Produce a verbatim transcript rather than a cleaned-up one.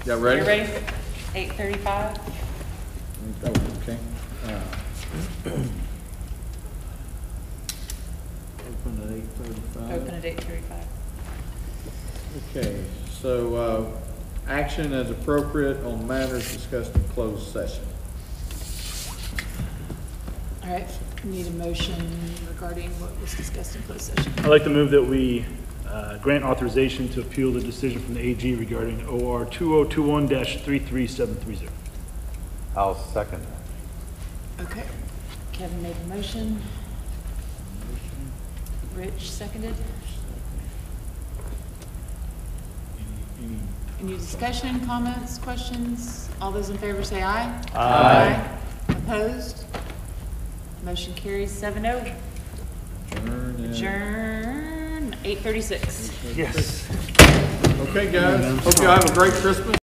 Y'all ready? You ready? eight thirty-five. Oh, okay. Uh, Open at eight thirty-five. Open at eight thirty-five. Okay, so, uh, action as appropriate on matters discussed in closed session. All right, need a motion regarding what was discussed in closed session. I'd like to move that we uh, grant authorization to appeal the decision from the A G regarding O R two oh two one dash three three seven three zero. I'll second that. Okay. Kevin made the motion. Rich seconded. Any, Any discussion, comments, questions? All those in favor say aye. Aye. Opposed? Motion carries seven oh. adjourn at- Adjourn, eight thirty-six. Yes. Okay, guys, hope you all have a great Christmas.